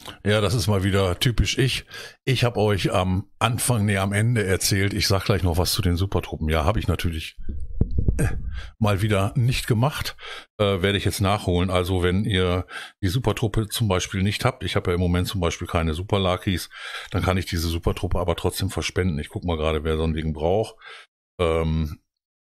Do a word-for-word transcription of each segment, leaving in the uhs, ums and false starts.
Ja, das ist mal wieder typisch ich. Ich habe euch am Anfang, nee, am Ende erzählt, ich sag gleich noch was zu den Supertruppen. Ja, habe ich natürlich äh, mal wieder nicht gemacht. Äh, werde ich jetzt nachholen. Also wenn ihr die Supertruppe zum Beispiel nicht habt, ich habe ja im Moment zum Beispiel keine Superlakis, dann kann ich diese Supertruppe aber trotzdem verspenden. Ich guck mal gerade, wer so ein Ding braucht. Ähm,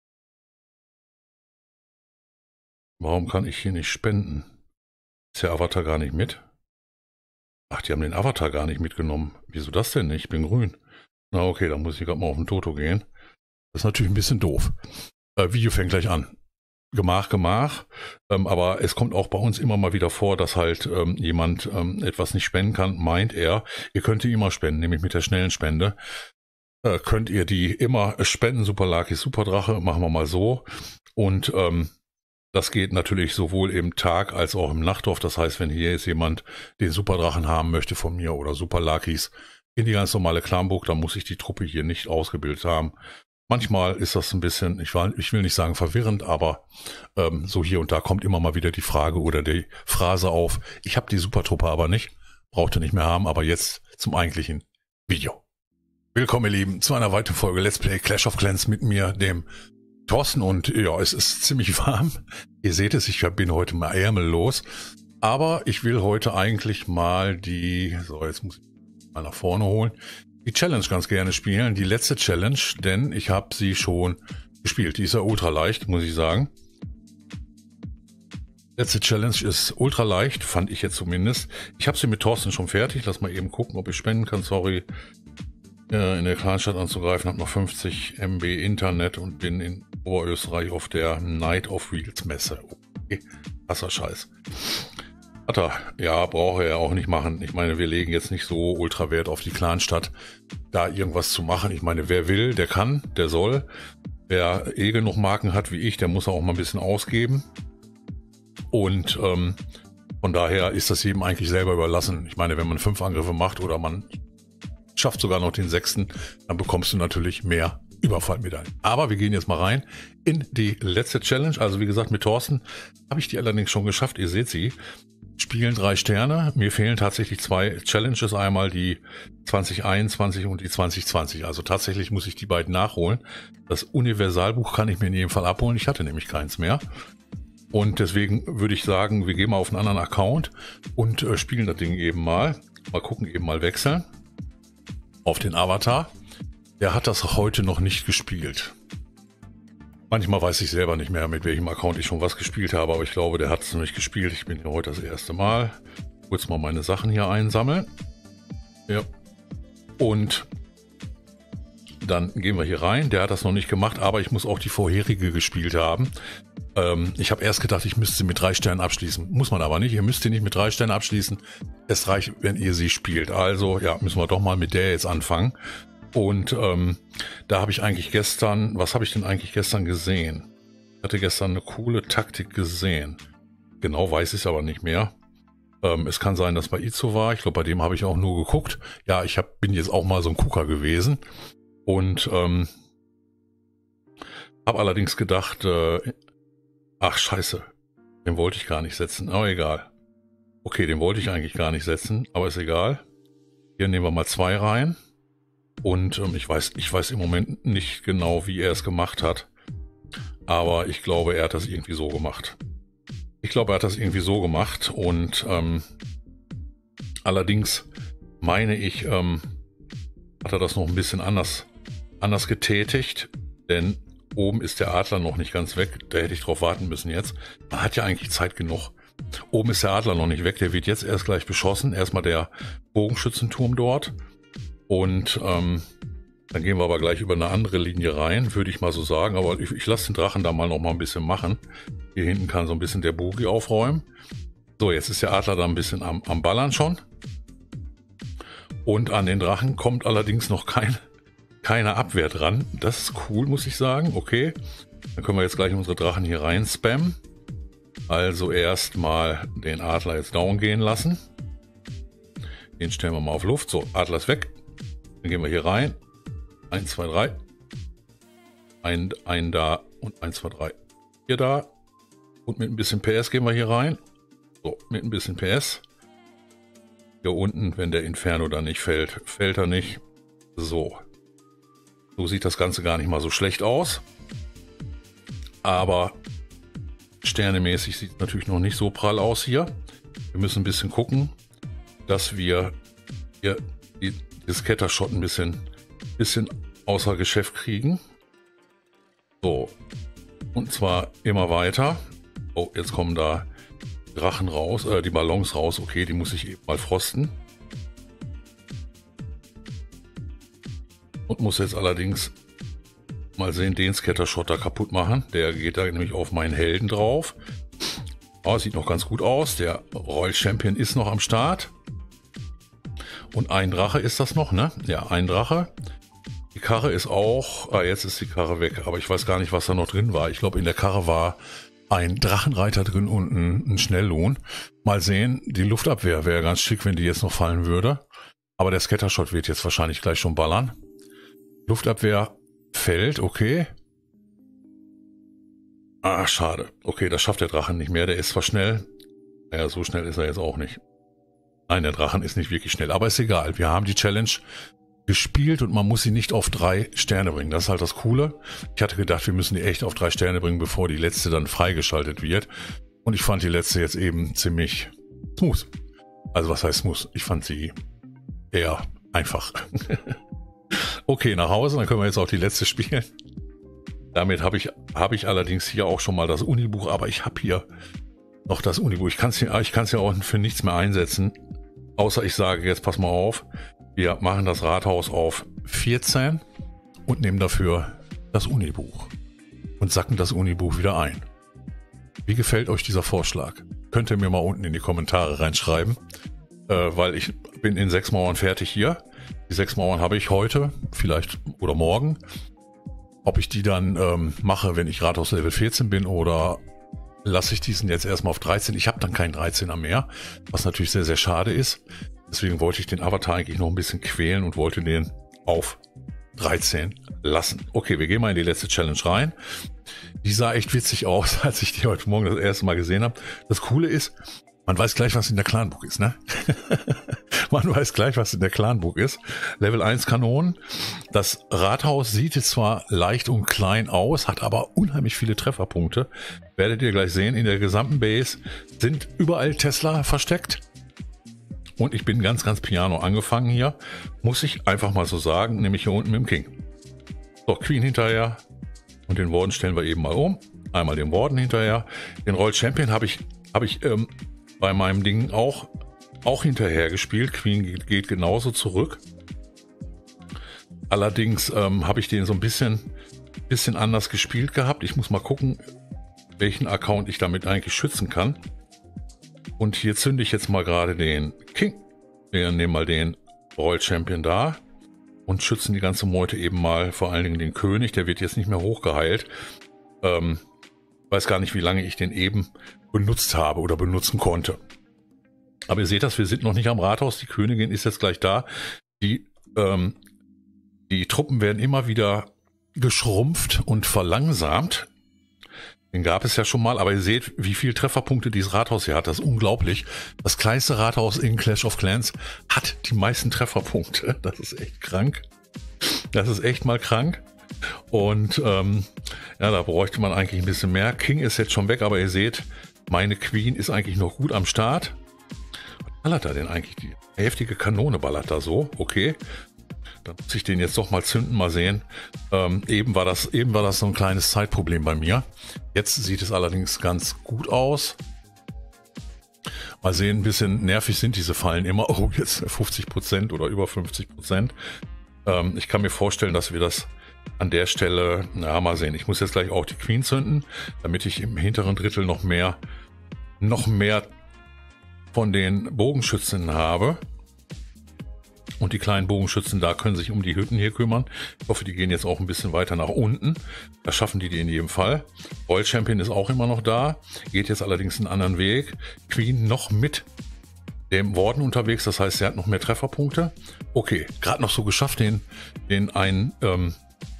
warum kann ich hier nicht spenden? Ist der Avatar gar nicht mit? Ach, die haben den Avatar gar nicht mitgenommen. Wieso das denn nicht? Ich bin grün. Na okay, dann muss ich gerade mal auf den Toto gehen. Das ist natürlich ein bisschen doof. Äh, Video fängt gleich an. Gemach, Gemach. Ähm, aber es kommt auch bei uns immer mal wieder vor, dass halt ähm, jemand ähm, etwas nicht spenden kann, meint er. Ihr könnt die immer spenden, nämlich mit der schnellen Spende. Äh, könnt ihr die immer spenden. Superlaki, Superdrache, machen wir mal so. Und ähm, das geht natürlich sowohl im Tag als auch im Nachtdorf. Das heißt, wenn hier jetzt jemand den Superdrachen haben möchte von mir oder Superlakis in die ganz normale Clanburg, dann muss ich die Truppe hier nicht ausgebildet haben. Manchmal ist das ein bisschen, ich will, ich will nicht sagen verwirrend, aber ähm, so hier und da kommt immer mal wieder die Frage oder die Phrase auf, ich habe die Supertruppe aber nicht, brauchte nicht mehr haben, aber jetzt zum eigentlichen Video. Willkommen, ihr Lieben, zu einer weiteren Folge Let's Play Clash of Clans mit mir, dem Thorsten, und ja, es ist ziemlich warm. Ihr seht es, ich bin heute mal ärmellos. Aber ich will heute eigentlich mal die, so jetzt muss ich mal nach vorne holen, die Challenge ganz gerne spielen. Die letzte Challenge, denn ich habe sie schon gespielt. Die ist ja ultra leicht, muss ich sagen. Letzte Challenge ist ultra leicht, fand ich jetzt zumindest. Ich habe sie mit Thorsten schon fertig. Lass mal eben gucken, ob ich spenden kann. Sorry. In der Clanstadt anzugreifen, habe noch fünfzig Megabyte Internet und bin in Oberösterreich auf der Night of Wheels Messe. Okay, krasser Scheiß. Hat er, ja, braucht er ja auch nicht machen. Ich meine, wir legen jetzt nicht so ultra Wert auf die Clanstadt, da irgendwas zu machen. Ich meine, wer will, der kann, der soll. Wer eh genug Marken hat wie ich, der muss auch mal ein bisschen ausgeben. Und ähm, von daher ist das jedem eigentlich selber überlassen. Ich meine, wenn man fünf Angriffe macht oder man schafft sogar noch den sechsten, dann bekommst du natürlich mehr Überfallmedaillen. Aber wir gehen jetzt mal rein in die letzte Challenge. Also wie gesagt, mit Thorsten habe ich die allerdings schon geschafft. Ihr seht sie. Spielen drei Sterne. Mir fehlen tatsächlich zwei Challenges. Einmal die zwanzig einundzwanzig und die zwanzig zwanzig. Also tatsächlich muss ich die beiden nachholen. Das Universalbuch kann ich mir in jedem Fall abholen. Ich hatte nämlich keins mehr. Und deswegen würde ich sagen, wir gehen mal auf einen anderen Account und äh, spielen das Ding eben mal. Mal gucken, eben mal wechseln. Auf den Avatar. Der hat das heute noch nicht gespielt. Manchmal weiß ich selber nicht mehr, mit welchem Account ich schon was gespielt habe, aber ich glaube, der hat es noch nicht gespielt. Ich bin hier heute das erste Mal. Kurz mal meine Sachen hier einsammeln. Ja. Und dann gehen wir hier rein. Der hat das noch nicht gemacht, aber ich muss auch die vorherige gespielt haben. Ähm, ich habe erst gedacht, ich müsste sie mit drei Sternen abschließen. Muss man aber nicht. Ihr müsst sie nicht mit drei Sternen abschließen. Es reicht, wenn ihr sie spielt. Also, ja, müssen wir doch mal mit der jetzt anfangen. Und ähm, da habe ich eigentlich gestern, was habe ich denn eigentlich gestern gesehen? Ich hatte gestern eine coole Taktik gesehen. Genau weiß ich es aber nicht mehr. Ähm, es kann sein, dass bei Izo war. Ich glaube, bei dem habe ich auch nur geguckt. Ja, ich hab, bin jetzt auch mal so ein Gucker gewesen. Und ähm, habe allerdings gedacht, äh, ach scheiße, den wollte ich gar nicht setzen. Aber egal. Okay, den wollte ich eigentlich gar nicht setzen, aber ist egal. Hier nehmen wir mal zwei rein. Und ähm, ich weiß, ich weiß im Moment nicht genau, wie er es gemacht hat. Aber ich glaube, er hat das irgendwie so gemacht. Ich glaube, er hat das irgendwie so gemacht. Und ähm, allerdings meine ich, ähm, hat er das noch ein bisschen anders, anders getätigt. Denn oben ist der Adler noch nicht ganz weg. Da hätte ich drauf warten müssen jetzt. Man hat ja eigentlich Zeit genug. Oben ist der Adler noch nicht weg. Der wird jetzt erst gleich beschossen. Erstmal der Bogenschützenturm dort. Und ähm, dann gehen wir aber gleich über eine andere Linie rein, würde ich mal so sagen. Aber ich, ich lasse den Drachen da mal noch mal ein bisschen machen. Hier hinten kann so ein bisschen der Bogi aufräumen. So, jetzt ist der Adler da ein bisschen am, am Ballern schon. Und an den Drachen kommt allerdings noch kein, keine Abwehr dran. Das ist cool, muss ich sagen. Okay, dann können wir jetzt gleich unsere Drachen hier rein spammen. Also erstmal den Adler jetzt down gehen lassen. Den stellen wir mal auf Luft. So, Adler ist weg. Dann gehen wir hier rein. eins, zwei, drei. Ein, ein da und eins, zwei, drei. Hier da. Und mit ein bisschen P S gehen wir hier rein. So, mit ein bisschen P S. hier unten, wenn der Inferno dann nicht fällt. Fällt er nicht. So. So sieht das Ganze gar nicht mal so schlecht aus. Aber sternemäßig sieht es natürlich noch nicht so prall aus hier. Wir müssen ein bisschen gucken, dass wir hier die, die Scattershot ein bisschen, bisschen außer Geschäft kriegen. So. Und zwar immer weiter. Oh, jetzt kommen da Drachen raus, äh, die Ballons raus. Okay, die muss ich eben mal frosten. Und muss jetzt allerdings mal sehen, den Scattershot da kaputt machen. Der geht da nämlich auf meinen Helden drauf. Oh, sieht noch ganz gut aus. Der Royal Champion ist noch am Start. Und ein Drache ist das noch, ne? Ja, ein Drache. Die Karre ist auch... Ah, jetzt ist die Karre weg. Aber ich weiß gar nicht, was da noch drin war. Ich glaube, in der Karre war ein Drachenreiter drin und ein, ein Schnelllohn. Mal sehen, die Luftabwehr wäre ganz schick, wenn die jetzt noch fallen würde. Aber der Scattershot wird jetzt wahrscheinlich gleich schon ballern. Luftabwehr fällt, okay. Ah, schade. Okay, das schafft der Drachen nicht mehr. Der ist zwar schnell. Naja, so schnell ist er jetzt auch nicht. Nein, der Drachen ist nicht wirklich schnell. Aber ist egal. Wir haben die Challenge gespielt und man muss sie nicht auf drei Sterne bringen. Das ist halt das Coole. Ich hatte gedacht, wir müssen die echt auf drei Sterne bringen, bevor die letzte dann freigeschaltet wird. Und ich fand die letzte jetzt eben ziemlich smooth. Also was heißt smooth? Ich fand sie eher einfach. Okay, nach Hause, dann können wir jetzt auch die letzte spielen. Damit habe ich, habe ich allerdings hier auch schon mal das Unibuch, aber ich habe hier noch das Unibuch. Ich kann es hier, ich kann es ja auch für nichts mehr einsetzen, außer ich sage, jetzt pass mal auf, wir machen das Rathaus auf vierzehn und nehmen dafür das Unibuch und sacken das Unibuch wieder ein. Wie gefällt euch dieser Vorschlag? Könnt ihr mir mal unten in die Kommentare reinschreiben, äh, weil ich bin in sechs Mauern fertig hier. Die sechs Mauern habe ich heute, vielleicht oder morgen. Ob ich die dann ähm, mache, wenn ich Rathaus Level vierzehn bin, oder lasse ich diesen jetzt erstmal auf dreizehn. Ich habe dann keinen dreizehner mehr, was natürlich sehr, sehr schade ist. Deswegen wollte ich den Avatar eigentlich noch ein bisschen quälen und wollte den auf dreizehn lassen. Okay, wir gehen mal in die letzte Challenge rein. Die sah echt witzig aus, als ich die heute Morgen das erste Mal gesehen habe. Das Coole ist, man weiß gleich, was in der Clanburg ist, ne? Man weiß gleich, was in der Clanburg ist. Level eins Kanonen. Das Rathaus sieht jetzt zwar leicht und klein aus, hat aber unheimlich viele Trefferpunkte. Werdet ihr gleich sehen, in der gesamten Base sind überall Tesla versteckt. Und ich bin ganz, ganz piano angefangen hier. Muss ich einfach mal so sagen, nämlich hier unten mit dem King. So, Queen hinterher. Und den Warden stellen wir eben mal um. Einmal den Warden hinterher. Den Royal Champion habe ich, habe ich ähm, bei meinem Ding auch, auch hinterher gespielt. Queen geht, geht genauso zurück. Allerdings ähm, habe ich den so ein bisschen, bisschen anders gespielt gehabt. Ich muss mal gucken, welchen Account ich damit eigentlich schützen kann. Und hier zünde ich jetzt mal gerade den King. Wir nehmen mal den Royal Champion da und schützen die ganze Meute eben mal, vor allen Dingen den König. Der wird jetzt nicht mehr hochgeheilt. Ähm, weiß gar nicht, wie lange ich den eben benutzt habe oder benutzen konnte. Aber ihr seht das, wir sind noch nicht am Rathaus. Die Königin ist jetzt gleich da. Die, ähm, die Truppen werden immer wieder geschrumpft und verlangsamt. Den gab es ja schon mal, aber ihr seht, wie viele Trefferpunkte dieses Rathaus hier hat. Das ist unglaublich. Das kleinste Rathaus in Clash of Clans hat die meisten Trefferpunkte. Das ist echt krank. Das ist echt mal krank. Und ähm, ja, da bräuchte man eigentlich ein bisschen mehr. King ist jetzt schon weg, aber ihr seht, meine Queen ist eigentlich noch gut am Start. Was ballert da denn eigentlich? Die heftige Kanone ballert da so. Okay. Dann muss ich den jetzt doch mal zünden, mal sehen. Ähm, eben war das, eben war das so ein kleines Zeitproblem bei mir. Jetzt sieht es allerdings ganz gut aus. Mal sehen, ein bisschen nervig sind diese Fallen immer. Oh, jetzt fünfzig Prozent oder über fünfzig Prozent. Ähm, ich kann mir vorstellen, dass wir das an der Stelle, na, mal sehen. Ich muss jetzt gleich auch die Queen zünden, damit ich im hinteren Drittel noch mehr, noch mehr von den Bogenschützen habe. Und die kleinen Bogenschützen da können sich um die Hütten hier kümmern. Ich hoffe, die gehen jetzt auch ein bisschen weiter nach unten. Da schaffen die die in jedem Fall. Royal Champion ist auch immer noch da. Geht jetzt allerdings einen anderen Weg. Queen noch mit dem Warden unterwegs. Das heißt, er hat noch mehr Trefferpunkte. Okay, gerade noch so geschafft, den, den einen, ähm,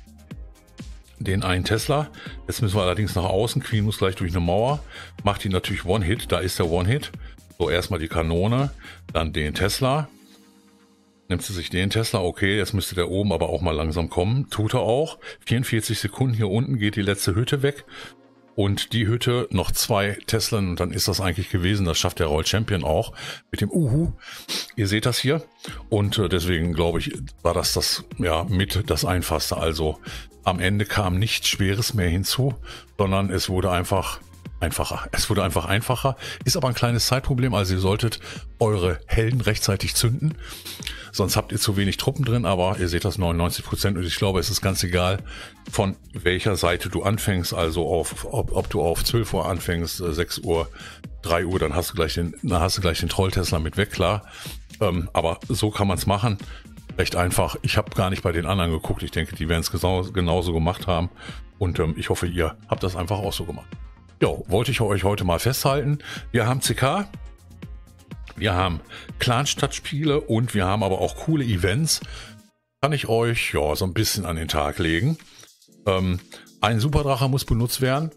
den einen Tesla. Jetzt müssen wir allerdings nach außen. Queen muss gleich durch eine Mauer. Macht ihn natürlich One-Hit. Da ist der One-Hit. So, erstmal die Kanone, dann den Tesla. Nimmt sie sich den Tesla, okay, jetzt müsste der oben aber auch mal langsam kommen. Tut er auch. vierundvierzig Sekunden hier unten geht die letzte Hütte weg. Und die Hütte noch zwei Teslan und dann ist das eigentlich gewesen. Das schafft der Roll Champion auch mit dem Uhu. Ihr seht das hier. Und äh, deswegen glaube ich, war das das ja mit das Einfachste. Also am Ende kam nichts Schweres mehr hinzu, sondern es wurde einfach einfacher. Es wurde einfach einfacher. Ist aber ein kleines Zeitproblem. Also ihr solltet eure Helden rechtzeitig zünden. Sonst habt ihr zu wenig Truppen drin, aber ihr seht das neunundneunzig Prozent und ich glaube, es ist ganz egal, von welcher Seite du anfängst, also auf, ob, ob du auf zwölf Uhr anfängst, sechs Uhr, drei Uhr, dann hast du gleich den, dann hast du gleich den Troll-Tesla mit weg, klar. Ähm, aber so kann man es machen. Recht einfach. Ich habe gar nicht bei den anderen geguckt. Ich denke, die werden es genau, genauso gemacht haben und ähm, ich hoffe, ihr habt das einfach auch so gemacht. Jo, wollte ich euch heute mal festhalten. Wir haben C K. Wir haben Clan-Stadtspiele und wir haben aber auch coole Events. Kann ich euch ja so ein bisschen an den Tag legen. Ähm, ein Superdrache muss benutzt werden.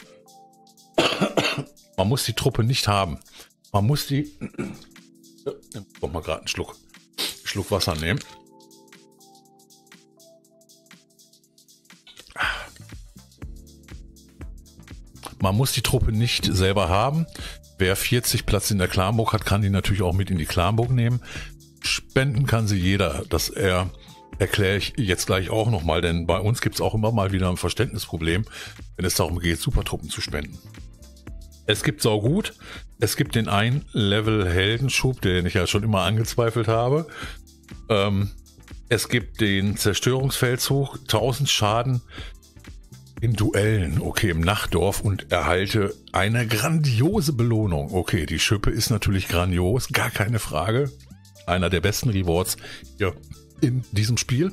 Man muss die Truppe nicht haben. Man muss die... Ich muss mal gerade einen Schluck, Schluck Wasser nehmen. Man muss die Truppe nicht selber haben. Wer vierzig Platz in der Clanburg hat, kann die natürlich auch mit in die Clanburg nehmen. Spenden kann sie jeder. Das er, erkläre ich jetzt gleich auch nochmal, denn bei uns gibt es auch immer mal wieder ein Verständnisproblem, wenn es darum geht, Supertruppen zu spenden. Es gibt saugut. Es gibt den einen Level Heldenschub, den ich ja schon immer angezweifelt habe. Ähm, es gibt den Zerstörungsfeldzug, tausend Schaden in Duellen, okay, im Nachtdorf und erhalte eine grandiose Belohnung. Okay, die Schippe ist natürlich grandios, gar keine Frage. Einer der besten Rewards hier in diesem Spiel.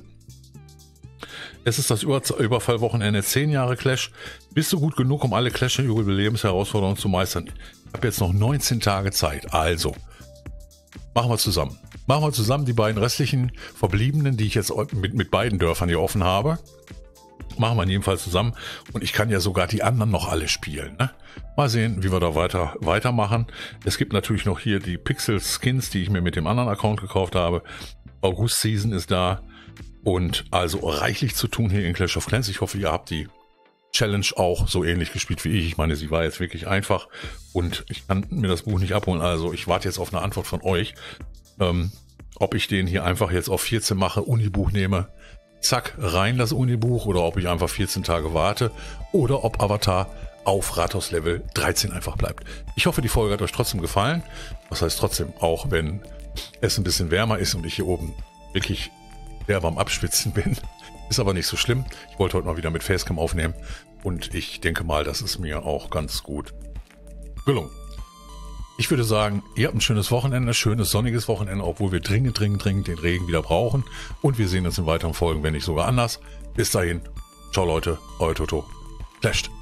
Es ist das Über- Überfallwochenende zehn Jahre Clash. Bist du gut genug, um alle Clash-Jubiläumsherausforderungen zu meistern? Ich habe jetzt noch neunzehn Tage Zeit, also machen wir zusammen. Machen wir zusammen die beiden restlichen Verbliebenen, die ich jetzt mit, mit beiden Dörfern hier offen habe. Machen wir in jedem Fall zusammen und ich kann ja sogar die anderen noch alle spielen. Ne? Mal sehen, wie wir da weiter weitermachen. Es gibt natürlich noch hier die Pixel-Skins, die ich mir mit dem anderen Account gekauft habe. August-Season ist da und also reichlich zu tun hier in Clash of Clans. Ich hoffe, ihr habt die Challenge auch so ähnlich gespielt wie ich. Ich meine, sie war jetzt wirklich einfach und ich kann mir das Buch nicht abholen. Also ich warte jetzt auf eine Antwort von euch, ähm, ob ich den hier einfach jetzt auf vierzehn mache, Unibuch nehme. Zack, rein das Unibuch oder ob ich einfach vierzehn Tage warte oder ob Avatar auf Rathaus Level dreizehn einfach bleibt. Ich hoffe, die Folge hat euch trotzdem gefallen. Was heißt trotzdem, auch wenn es ein bisschen wärmer ist und ich hier oben wirklich derbe am Abschwitzen bin. Ist aber nicht so schlimm. Ich wollte heute mal wieder mit Facecam aufnehmen und ich denke mal, das ist mir auch ganz gut gelungen. Ich würde sagen, ihr habt ein schönes Wochenende, schönes sonniges Wochenende, obwohl wir dringend, dringend, dringend den Regen wieder brauchen. Und wir sehen uns in weiteren Folgen, wenn nicht sogar anders. Bis dahin, ciao Leute, euer Toto. Clasht.